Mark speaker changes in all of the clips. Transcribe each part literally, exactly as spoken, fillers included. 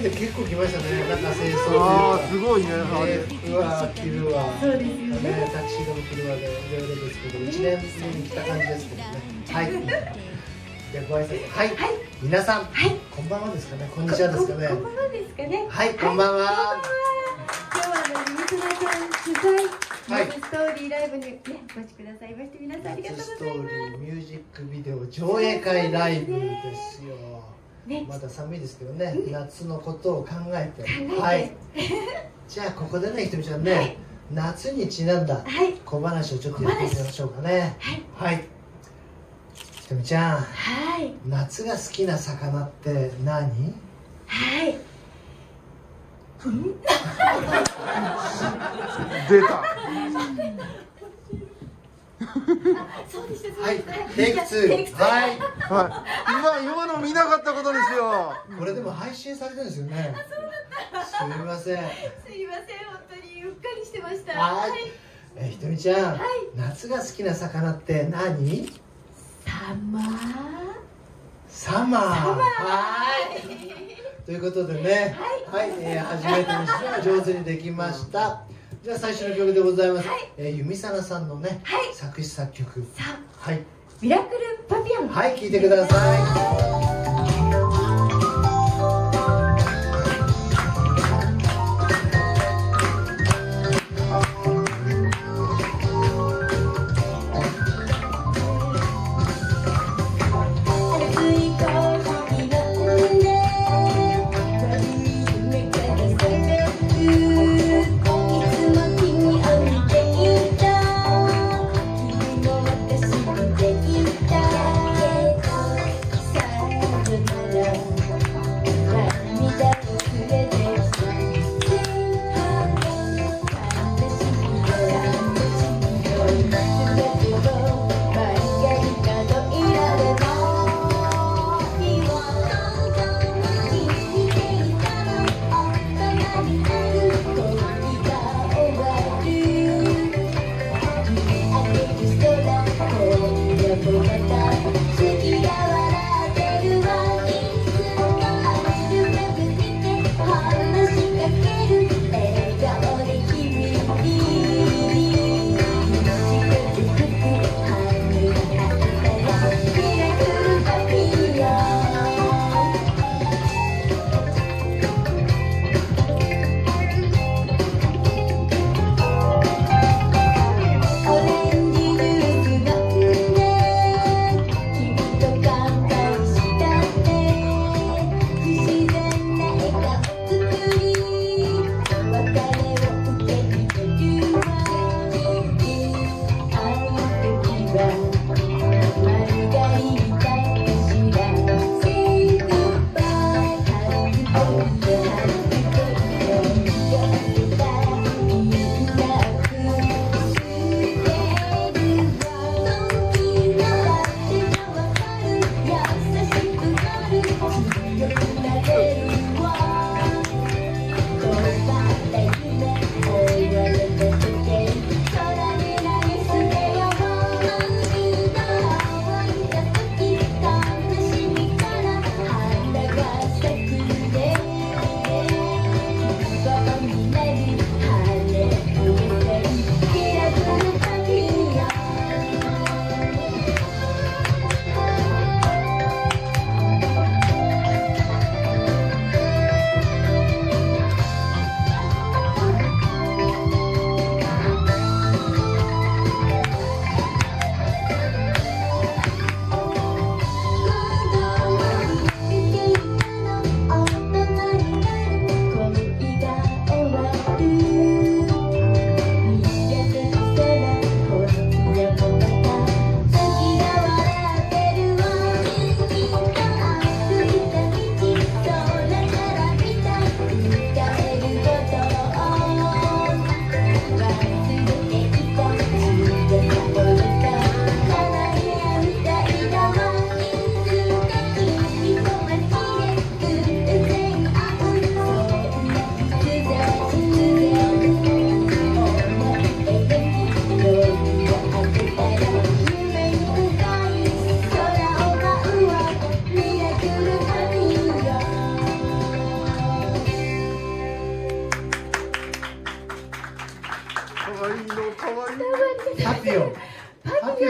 Speaker 1: で結構来ましたね。なんか清掃。
Speaker 2: ああ、すごいね。
Speaker 1: うわ、着るわ。
Speaker 3: そうですよね。
Speaker 1: タキシードも着るわで、いろいろですけど、一年目に来た感じですけどね。はい。じゃご挨拶。はい。皆さん、こんばんはですかね。こんにちはですかね。
Speaker 3: こんばんはですかね。
Speaker 1: はい、こんばんは。
Speaker 3: 今日はあのリスナーさん主催ラブストーリーライブにねお越しくださいまして、皆さんありがとうございます。
Speaker 1: ストーリーミュージックビデオ上映会ライブですよ。まだ寒いですけどね、夏のことを考えて、はい。じゃあここでね、ひとみちゃんね、夏にちなんだ小話をちょっとやっていきましょうかね。はい。ひとみちゃん、夏が好きな魚って何？
Speaker 3: はい。
Speaker 2: 出た。
Speaker 3: そうでした。
Speaker 1: はい、テイクツー。はい。
Speaker 2: はい。今今の見なかったことにしよ
Speaker 1: う。これでも配信されてるんですよね。すみません。
Speaker 3: すみません、本当にうっかりしてました。
Speaker 1: はい。え、ひとみちゃん、夏が好きな魚って何？
Speaker 3: サマー。
Speaker 1: サマー。はい。ということでね、はい、えー、初めてにしては上手にできました。じゃあ最初の曲でございます。えー、由美さなさんのね、作詞作曲。はい。
Speaker 3: ミラクルパピアン。
Speaker 1: はい、聴いてください。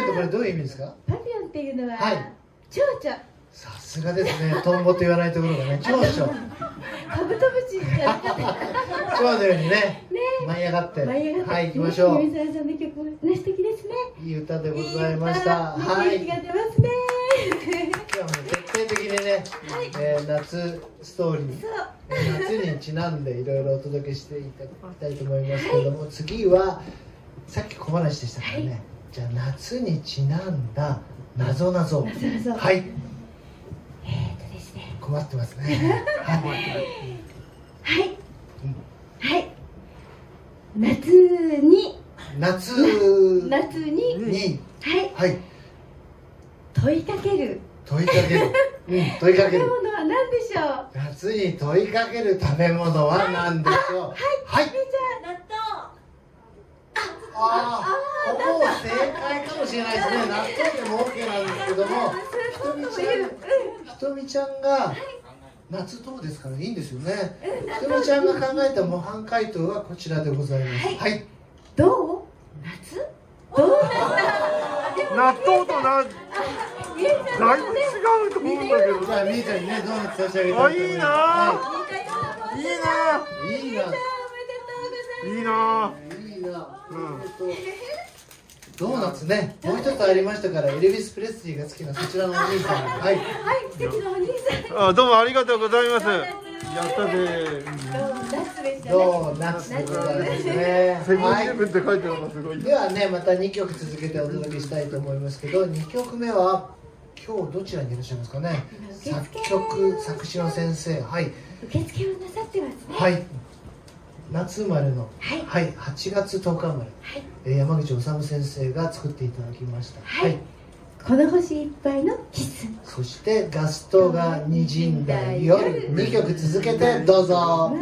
Speaker 1: ってこれどういう意味ですか？
Speaker 3: パピヨンっていうのは、
Speaker 1: はい、
Speaker 3: 蝶々。
Speaker 1: さすがですね。トンボと言わないところがね、蝶々。
Speaker 3: カブトムシじゃなかった。
Speaker 1: 蝶のようにね、舞い上がって、
Speaker 3: 舞い上がって、
Speaker 1: はい、行きましょう。
Speaker 3: 海沢さんの曲もね、素敵ですね。
Speaker 1: いい歌でございました。
Speaker 3: はい、元気が出ますね。
Speaker 1: 今日はもう徹底的にね、えー、夏ストーリー、夏にちなんでいろいろお届けしていただきたいと思いますけれども、はい、次はさっき小話でしたからね、はい、じゃあ夏にちなんだなぞなぞ。はい。
Speaker 3: えーとですね。
Speaker 1: 困ってますね。
Speaker 3: はい。はい。はい。夏に。
Speaker 1: 夏。
Speaker 3: 夏に。
Speaker 1: に。
Speaker 3: はい。
Speaker 1: はい。
Speaker 3: 問いかける。
Speaker 1: 問いかける。うん、問いかける。
Speaker 3: 食べ物は何でしょう。
Speaker 1: 夏に問いかける食べ物は何でしょう。はい。
Speaker 3: はい。じゃあ、納豆。
Speaker 1: ああ、ほぼ正解かもしれないですね。納豆でも オーケー なんですけども、ひとみちゃん、ひとみちゃんが夏どうですからいいんですよね。ひとみちゃんが考えた模範解答はこちらでございます。はい。
Speaker 3: どう？夏？どうだった？
Speaker 2: 納豆とな。だいぶ違うと思うんだけど。
Speaker 1: じゃあみーちゃんにねドーナツ差し上げたいと思います。
Speaker 2: あ、いいな。いいな。
Speaker 1: いいな。
Speaker 2: いいな。
Speaker 1: うん、ドーナツね、もう一つありましたから、エルヴィス・プレスリーが好きなそちらのお兄さん、はい、
Speaker 3: はい、素敵なお兄さん。
Speaker 2: あ、どうもありがとうございます。やったぜ。
Speaker 1: ドーナツでございますね。
Speaker 2: セブンイレブンって書いてあるのがすごい。
Speaker 1: ではね、またにきょく続けてお届けしたいと思いますけど、にきょくめは今日どちらにいらっしゃいますかね。作曲作詞の先生、はい。
Speaker 3: 受付をなさってますね。
Speaker 1: はい。夏生まれの、
Speaker 3: はい、
Speaker 1: はい、はちがつとおか生まれ、はい、えー、山口治先生が作っていただきました。
Speaker 3: はい。はい、この星いっぱいのキス。
Speaker 1: そしてガストが滲んだ夜、にきょく続けてどうぞ。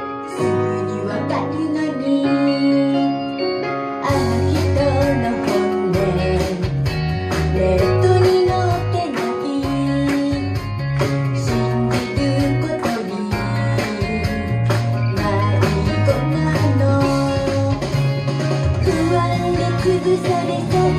Speaker 3: すぐにわかるのに、あの人の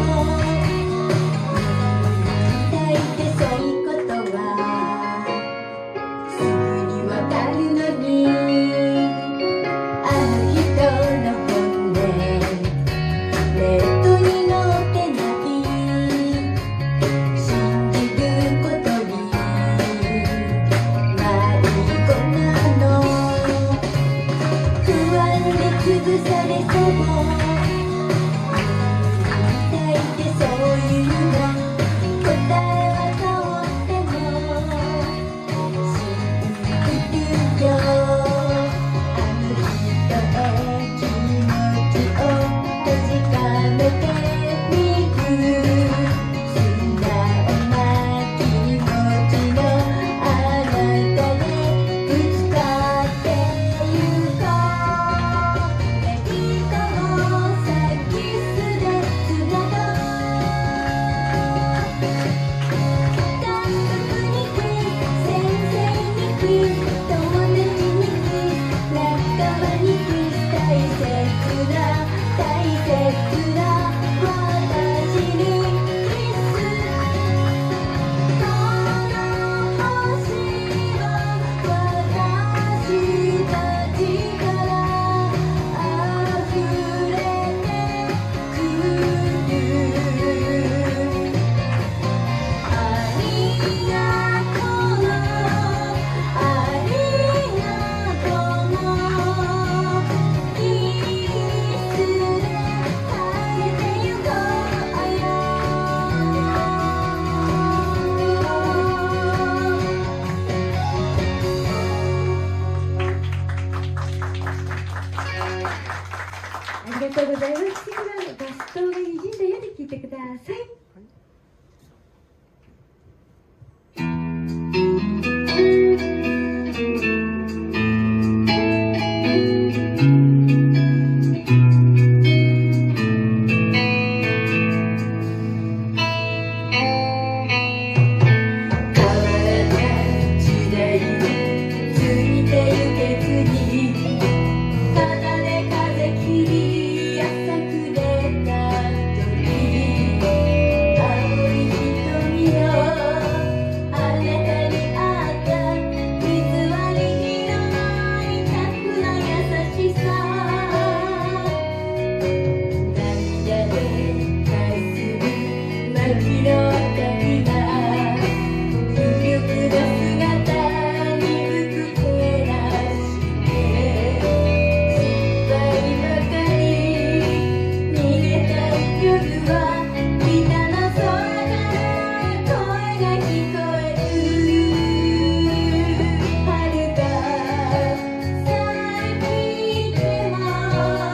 Speaker 3: ありがとうございます。次はバストがにじんだより聞いてください。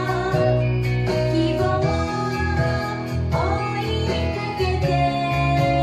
Speaker 4: 「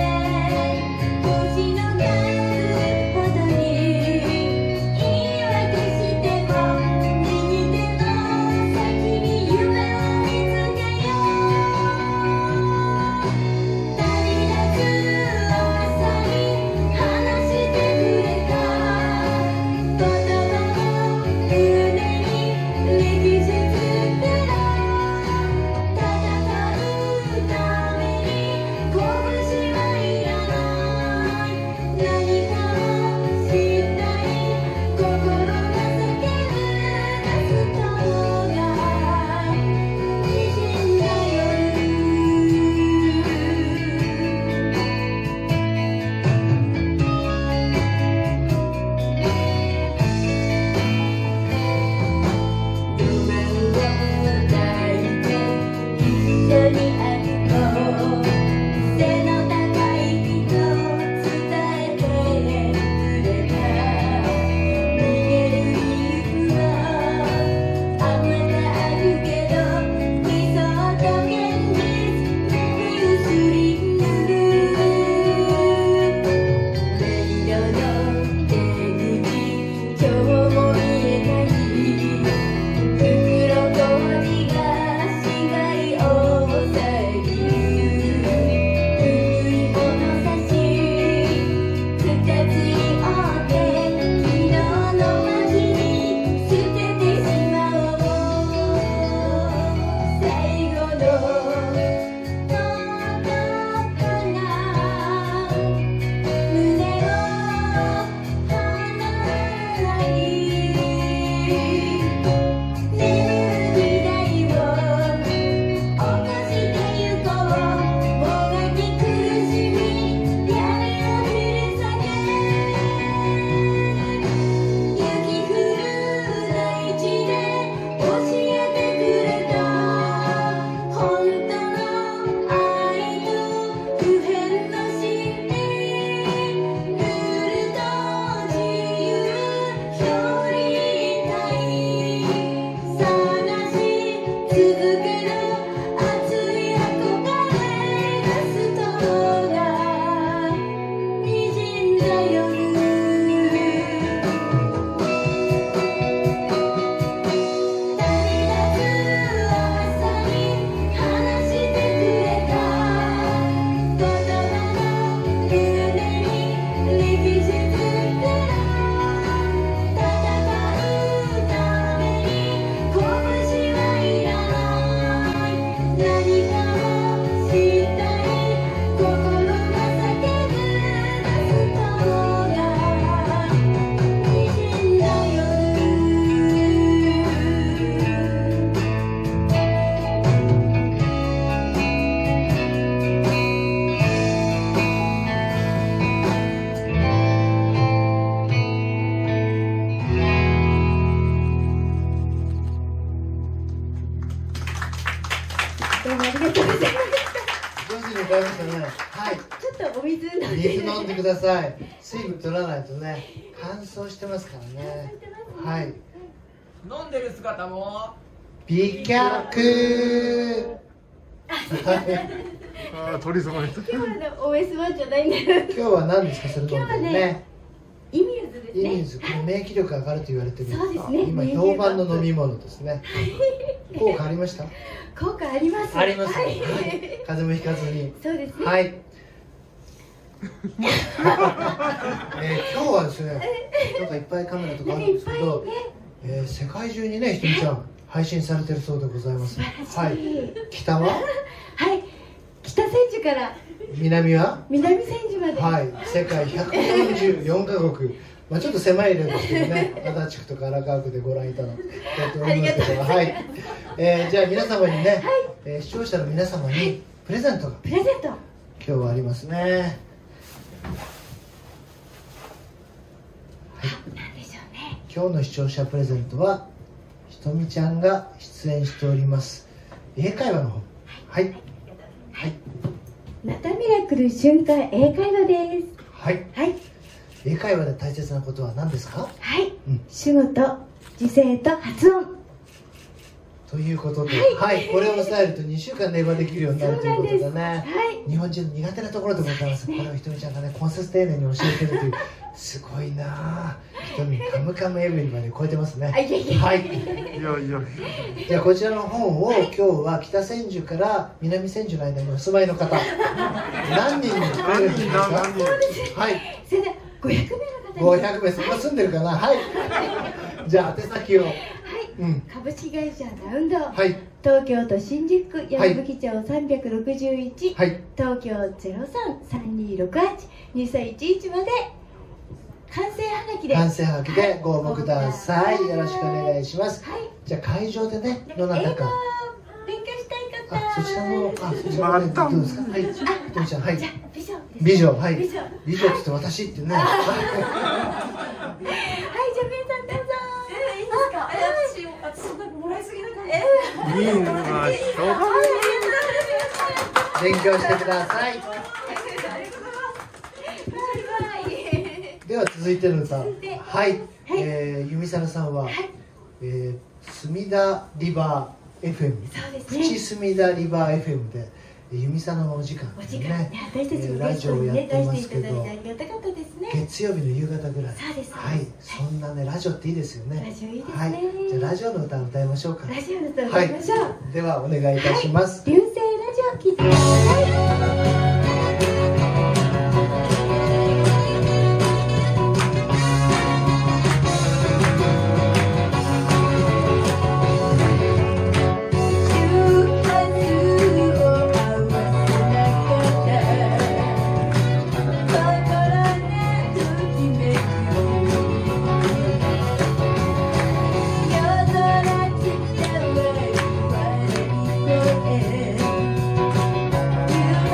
Speaker 1: 買いましたね。はい。
Speaker 3: ちょっとお水飲んで。
Speaker 1: 水飲んでください。水分取らないとね、乾燥してますからね。はい。
Speaker 2: 飲んでる姿も
Speaker 1: 美脚。
Speaker 4: ああ、取り損ねた。
Speaker 3: 今日はあの オーエスワン じゃないんだよ。
Speaker 1: 今日は何ですか、それ飲んでる
Speaker 3: 今日はね
Speaker 1: ね。
Speaker 3: イミューズですね。
Speaker 1: イミューズ、これ免疫力上がると言われてる。
Speaker 3: そうですね。
Speaker 1: 今評判の飲み物ですね。効果ありました？
Speaker 3: 効果あります。
Speaker 1: あります。
Speaker 3: は
Speaker 1: はいい。風邪もひかずに。
Speaker 3: そうですね。
Speaker 1: はい。えー、今日はですね、なんかいっぱいカメラとかあるんですけど、えー、世界中にね、ひとみちゃん配信されてるそうでございます。はい。北は？
Speaker 3: はい。北千住から
Speaker 1: 南は？
Speaker 3: 南千住まで。
Speaker 1: はい。世界ひゃくよんじゅうよんカ国。まあちょっと狭い例ですけどね、足立区とか荒川区でご覧いただきたいと思いますけど、はい。えー、じゃあ皆様にね、えー、視聴者の皆様にプレゼントが
Speaker 3: プレゼント。
Speaker 1: 今日はありますね。
Speaker 3: なんでしょうね。
Speaker 1: 今日の視聴者プレゼントはひとみちゃんが出演しております英会話の本。はいはい。
Speaker 3: またミラクル瞬間英会話です。
Speaker 1: はい。
Speaker 3: はい。
Speaker 1: 英会話で大切なことは何ですか？
Speaker 3: はい。
Speaker 1: うん、
Speaker 3: 主語と時制と発音。
Speaker 1: ということで、はい、はい、これを抑えるとにしゅうかんネイバーできるようになるということでね、はい、日本人の苦手なところでございます。これをひとみちゃんがね、コンセス丁寧に教えてるという、すごいなぁ。ひとみ、カムカムエブリまで超えてますね。はい。
Speaker 4: いやいや。
Speaker 1: じゃあこちらの本を今日は北千住から南千住の間にお住まいの方、何人にプレゼントですか？はい。
Speaker 3: それでごひゃくめいの方に。
Speaker 1: ごひゃくめい、そんな住んでるかな。はい。じゃあ宛先を。はい。
Speaker 3: うん、株式会社ラウンド、
Speaker 1: はい、
Speaker 3: 東京都新宿区山吹町さんびゃくろくじゅういち、はい、東京 ゼロさん さんにーろくはち にさんいちいち まで完成はがきで
Speaker 1: 完成はがきでご応募ください。よろしくお願いします。はい、じゃあ会場でね、どなたか
Speaker 3: 勉強したい方、
Speaker 1: あ、そちらの、あ、そちらの、どうですか？はい、ひとみちゃん、はい、
Speaker 3: じゃあ美女、
Speaker 1: 美女、はい、
Speaker 3: 美女、
Speaker 1: 美女って言って私ってね。はい、
Speaker 3: じゃあ皆さんどうぞ。いいですか？私、私そんなもらいすぎな感じ。
Speaker 4: いいのがしょうがない。
Speaker 1: 勉強してください。では続いての歌、はい、はい、えー、ゆみさらさんは、はい、えー、隅田リバー エフエム、そうですね、プチ隅田リバー エフエム でゆみさのお時間ですね、
Speaker 3: 私たちも
Speaker 1: ラジオをやってますけど、
Speaker 3: 月
Speaker 1: 曜日の夕方ぐらい、
Speaker 3: そうです、
Speaker 1: はい、そんなねラジオっていいですよね。
Speaker 3: ラジオいいですね。
Speaker 1: はい、じゃあラジオの歌を歌いましょうか。
Speaker 3: ラジオの歌を歌いましょう。はい、
Speaker 1: ではお願いいたします。
Speaker 3: 流星ラジオ聞いてください。
Speaker 5: You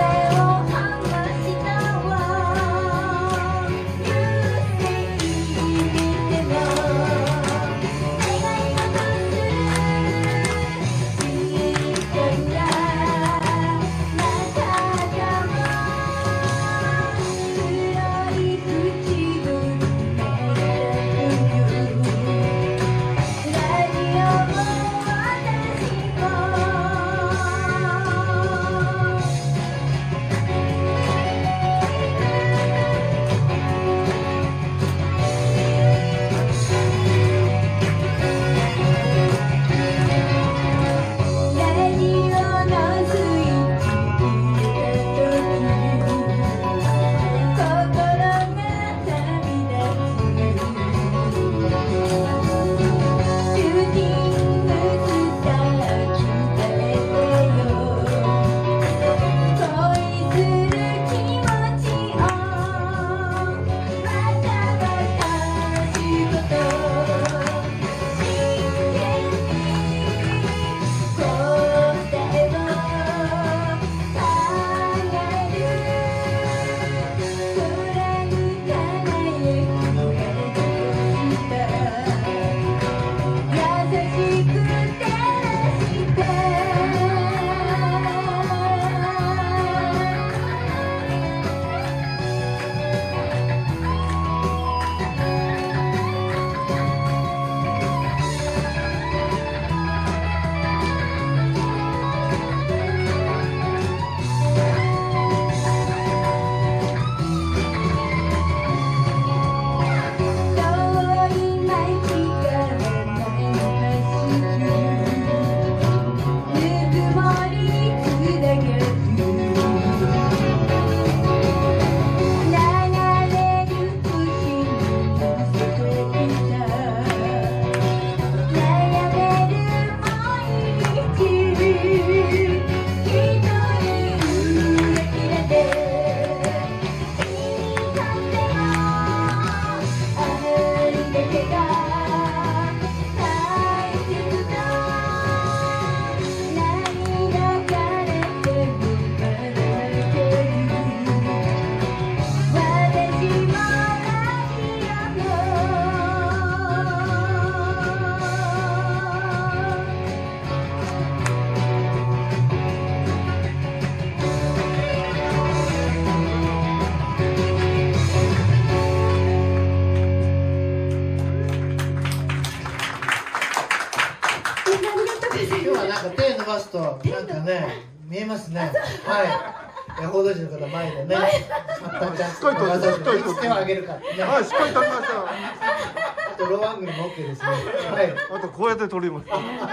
Speaker 1: そうなんかね見えますね。はい報道陣の方前でねカッターチャンスをわざといつ手を挙げるかってね。
Speaker 4: はい、しっかり撮りました。
Speaker 1: あとローアングルも OK ですね。はい。
Speaker 4: あとこうやって撮ります。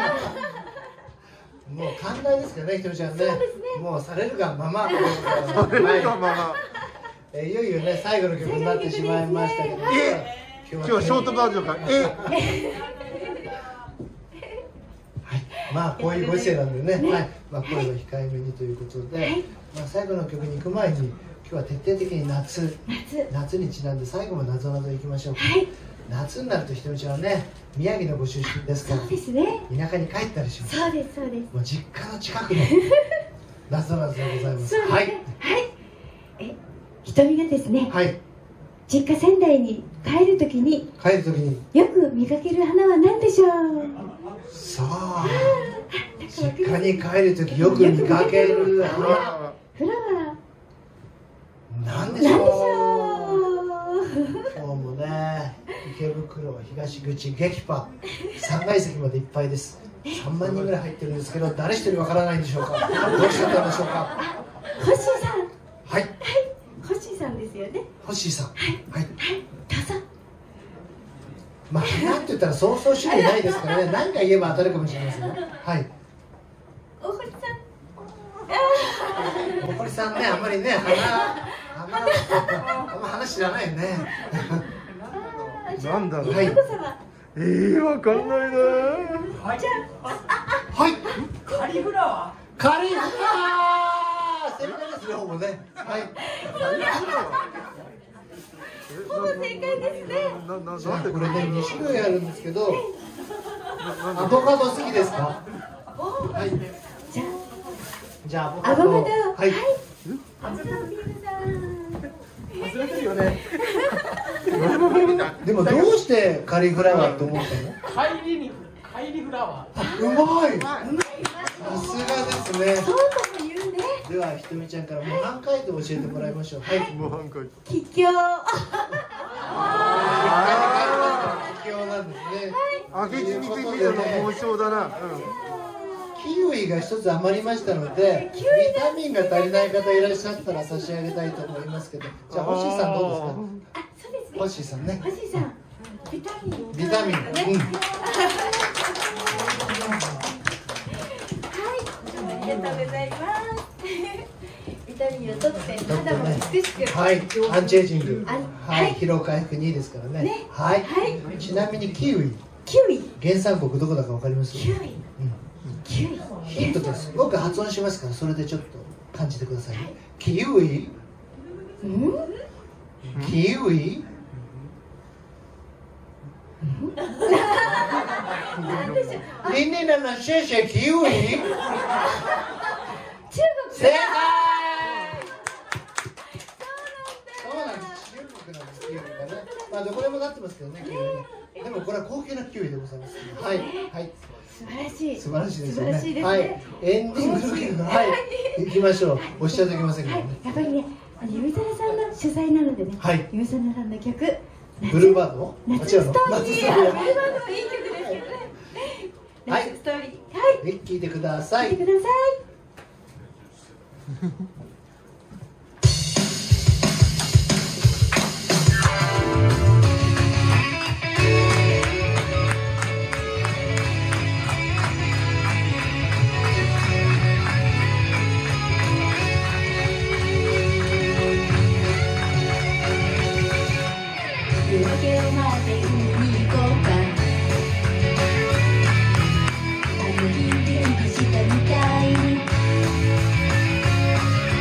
Speaker 1: もう寛大ですけどね、ひとみちゃんね。もうされるがまま。
Speaker 4: されるがまま。
Speaker 1: えいよいよね最後の曲になってしまいましたけど。
Speaker 4: え、今日はショートバージョンか。え。
Speaker 1: はい。まあこういうご時世なんでね。はい。まあ声は控えめにということで、まあ最後の曲に行く前に今日は徹底的に夏夏にちなんで最後もなぞなぞいきましょうか。夏になるとひとみちゃんはね宮城のご出身ですから。
Speaker 3: そうですね。
Speaker 1: 田舎に帰ったりします。
Speaker 3: そうですそうです。
Speaker 1: もう実家の近くのなぞなぞでございます。
Speaker 3: はい。はい。え、ひとみがですね。
Speaker 1: はい。
Speaker 3: 実家仙台に帰るときに
Speaker 1: 帰るときに
Speaker 3: よく見かける花は何でしょう。
Speaker 1: さあ実家に帰るときよく見かける花
Speaker 3: フラワ
Speaker 1: ー何でしょう。今日もね池袋東口激パさんがい席までいっぱいです。さんまんにんぐらい入ってるんですけど誰一人わからないんでしょうか。どうしちゃったんでしょうか。
Speaker 3: ホッシーさん。
Speaker 1: はい。
Speaker 3: ホッシーさんですよね。
Speaker 1: ホッシーさん。はい。
Speaker 3: はい。どうぞ。
Speaker 1: まあなんて言ったらそうそう種類ないですからね。何か言えば当たるかもしれませんよ。はい。
Speaker 3: お堀さ
Speaker 1: ん。お堀さんねあんまりね花花あんま話知らないよね。
Speaker 4: なんだろう。
Speaker 1: はい。
Speaker 4: えー、わかんないな。
Speaker 1: はい。はい。
Speaker 5: カリフラワ
Speaker 1: ー。カリフラワー。正解ですね。ほぼね。はい。
Speaker 3: ほぼ正解ですね。
Speaker 4: な、な、
Speaker 1: じゃあ
Speaker 4: なんで
Speaker 1: これねに種類あるんですけど、アボカド好きですか。はい。
Speaker 3: じゃ
Speaker 1: じゃあ
Speaker 3: あアボカド。
Speaker 1: はい。
Speaker 3: アボカドビールさん。
Speaker 5: 忘れてるよね。
Speaker 1: でもどうしてカリフラワーと思ったの？
Speaker 5: カイリにカイリフラワー。
Speaker 1: うまい。さすがですね。
Speaker 3: そうとも言うね。
Speaker 1: ではひとみちゃんから模範解答を教えてもらいましょう。はい。
Speaker 4: 模範解答。
Speaker 3: 吉祥。
Speaker 1: 吉祥なんですね。
Speaker 4: 明智に見るの猛将だな。
Speaker 1: キウイが一つ余りましたので、ビタミンが足りない方いらっしゃったら差し上げたいと思いますけど、じゃあホッシーさんどうですか？
Speaker 3: あ、そうですね。
Speaker 1: ホッシーさんね。
Speaker 3: ホッシーさん。ビタミン。
Speaker 1: ビタミン。うん。
Speaker 3: ありがとうございます。ビタミンを取って肌も美しく。
Speaker 1: はい。アンチエイジング。
Speaker 3: あ
Speaker 1: はい。疲労回復にいいですからね。
Speaker 3: ね
Speaker 1: はい。
Speaker 3: はい
Speaker 1: ちなみにキウイ。
Speaker 3: キウイ。
Speaker 1: 原産国どこだかわかります？
Speaker 3: キウイ。
Speaker 1: うん。
Speaker 3: キウイ。
Speaker 1: ヒントです。僕発音しますからそれでちょっと感じてください。キウイ。
Speaker 3: うん？
Speaker 1: キウイ。
Speaker 3: なんでしょう。
Speaker 1: リンリンナのシェシェキウイ。
Speaker 3: 中国。
Speaker 1: 正解。そうなんです。中国なんです。キウイがね。まあどこでもなってますけどね。キウイね。でもこれは高級なキウイでございます。はいはい。
Speaker 3: 素晴らしい。
Speaker 1: 素晴らしいですよね。
Speaker 3: 素晴らしいですね。
Speaker 1: はい。エンディングの曲はい行きましょう。おっしゃっておきませんけどね。
Speaker 3: やっぱりね、あのゆみさらさんの主催なのでね。
Speaker 1: はい。
Speaker 3: ゆみさらさんの曲。
Speaker 1: ブルーバード？
Speaker 3: 夏ストーリー。
Speaker 1: 夏ストーリー。
Speaker 3: ブルーバードもいい曲ですけどね。夏ストーリー。はい。
Speaker 1: 聞いてください。
Speaker 3: 聞いてください。夜明けを待って海に行こうか。あの日電気したみたいに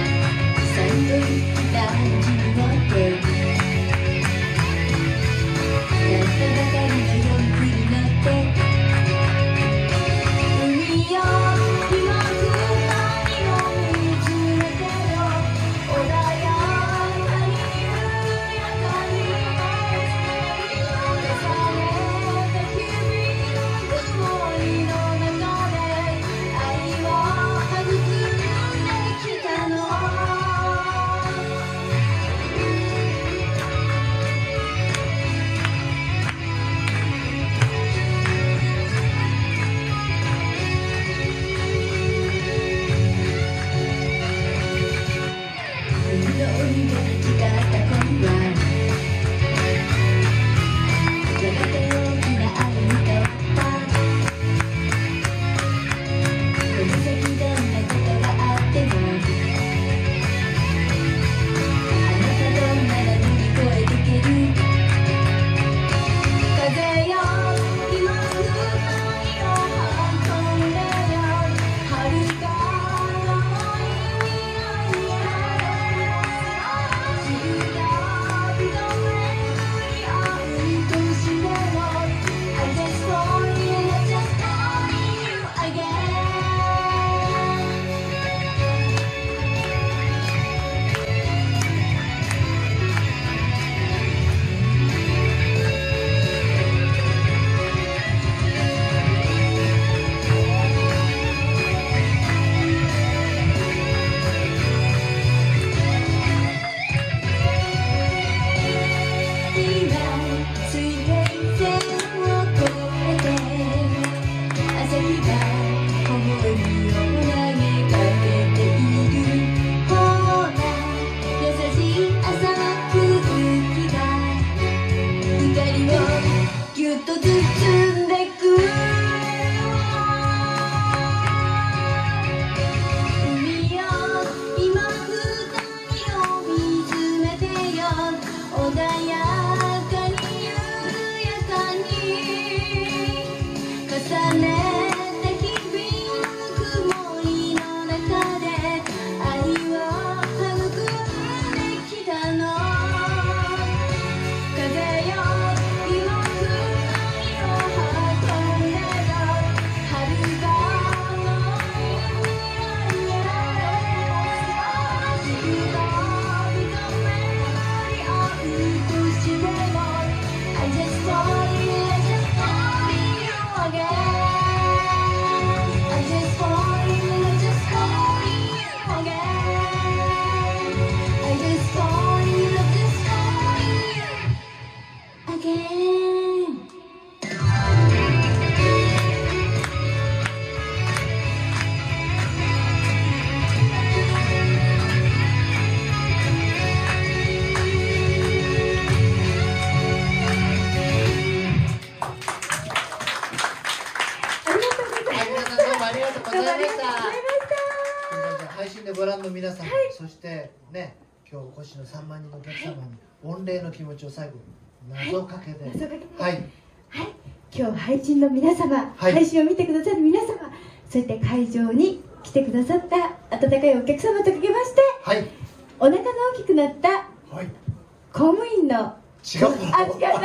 Speaker 1: 配信でご覧の皆さん、はい、そしてね、今日お越しのさんまんにんのお客様に御礼の気持ちを最後謎かけで、はい、はい、
Speaker 3: はい、今日配信の皆様、はい、配信を見てくださる皆様、そして会場に来てくださった温かいお客様とかけまして、はい、お腹の大きくなった、はい、公務員の
Speaker 1: 違うあ、違うな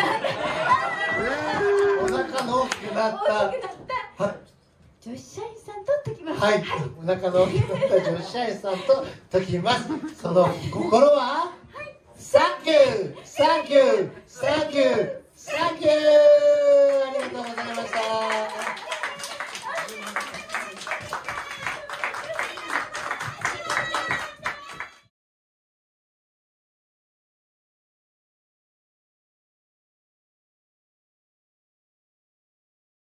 Speaker 1: お腹の大きくなった、大きくなった、はい、
Speaker 3: 女子社員さんと解きます。
Speaker 1: はい、お腹の大きくなった女子社員さんと解きます。その心は、はい、サンキュー、サンキュー、サンキュー、サンキュー。